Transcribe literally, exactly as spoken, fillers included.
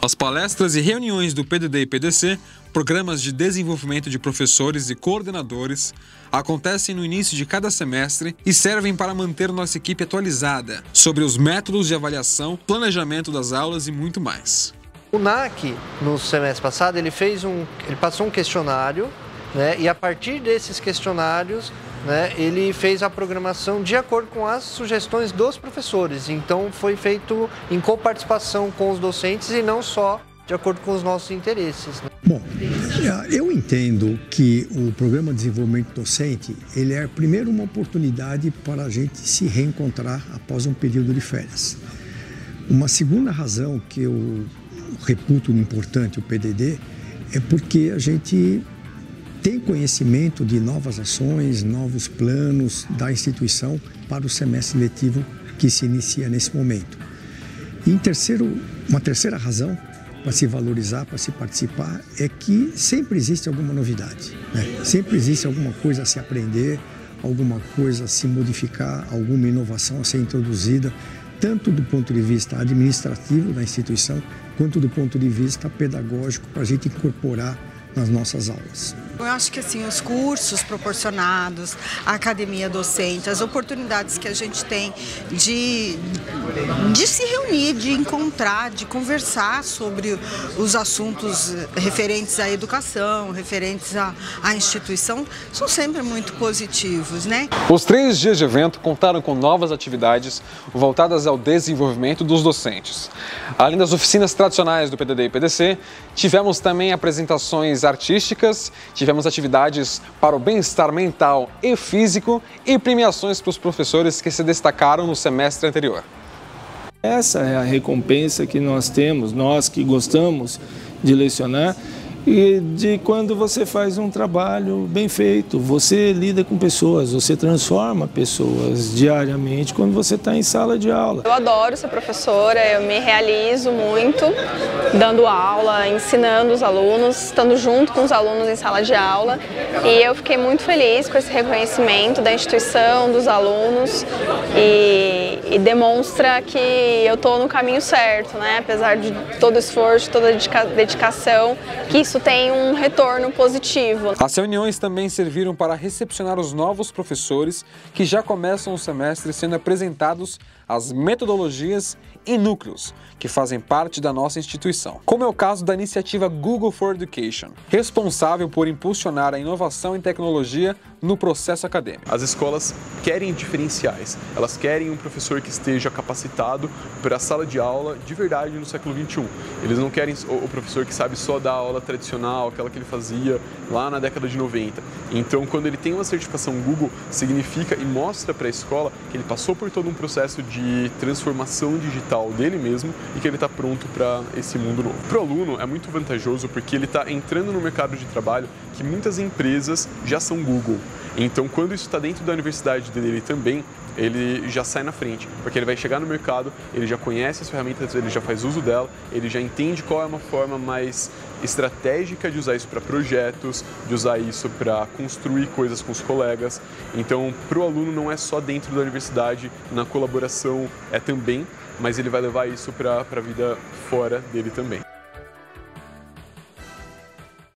As palestras e reuniões do P D D e P D C, programas de desenvolvimento de professores e coordenadores, acontecem no início de cada semestre e servem para manter nossa equipe atualizada sobre os métodos de avaliação, planejamento das aulas e muito mais. O N A C, no semestre passado, ele fez um, ele passou um questionário, né, e a partir desses questionários, né, ele fez a programação de acordo com as sugestões dos professores. Então foi feito em coparticipação com os docentes e não só de acordo com os nossos interesses. Né? Bom, eu entendo que o programa de desenvolvimento docente, ele é primeiro uma oportunidade para a gente se reencontrar após um período de férias. Uma segunda razão que eu reputo importante o P D D é porque a gente tem conhecimento de novas ações, novos planos da instituição para o semestre letivo que se inicia nesse momento. E em terceiro, uma terceira razão para se valorizar, para se participar, é que sempre existe alguma novidade, né? Sempre existe alguma coisa a se aprender, alguma coisa a se modificar, alguma inovação a ser introduzida, tanto do ponto de vista administrativo da instituição, quanto do ponto de vista pedagógico, para a gente incorporar nas nossas aulas. Eu acho que assim, os cursos proporcionados, a academia docente, as oportunidades que a gente tem de, de se reunir, de encontrar, de conversar sobre os assuntos referentes à educação, referentes à, à instituição, são sempre muito positivos, né? Os três dias de evento contaram com novas atividades voltadas ao desenvolvimento dos docentes. Além das oficinas tradicionais do P D D e P D C, tivemos também apresentações artísticas, tivemos atividades para o bem-estar mental e físico e premiações para os professores que se destacaram no semestre anterior. Essa é a recompensa que nós temos, nós que gostamos de lecionar, e de quando você faz um trabalho bem feito, você lida com pessoas, você transforma pessoas diariamente quando você está em sala de aula. Eu adoro ser professora, eu me realizo muito dando aula, ensinando os alunos, estando junto com os alunos em sala de aula, e eu fiquei muito feliz com esse reconhecimento da instituição, dos alunos, e, e demonstra que eu estou no caminho certo, né? Apesar de todo o esforço, toda a dedicação, que isso tem um retorno positivo. As reuniões também serviram para recepcionar os novos professores que já começam o semestre sendo apresentados as metodologias e núcleos que fazem parte da nossa instituição, como é o caso da iniciativa Google for Education, responsável por impulsionar a inovação em tecnologia no processo acadêmico. As escolas querem diferenciais, elas querem um professor que esteja capacitado para a sala de aula de verdade no século vinte e um. Eles não querem o professor que sabe só dar aula tradicional, aquela que ele fazia lá na década de noventa. Então, quando ele tem uma certificação Google, significa e mostra para a escola que ele passou por todo um processo de transformação digital dele mesmo e que ele está pronto para esse mundo novo. Para o aluno é muito vantajoso porque ele está entrando no mercado de trabalho que muitas empresas já são Google. Então, quando isso está dentro da universidade dele também, ele já sai na frente, porque ele vai chegar no mercado, ele já conhece as ferramentas, ele já faz uso dela, ele já entende qual é uma forma mais estratégica de usar isso para projetos, de usar isso para construir coisas com os colegas. Então, para o aluno não é só dentro da universidade, na colaboração é também, mas ele vai levar isso para a vida fora dele também.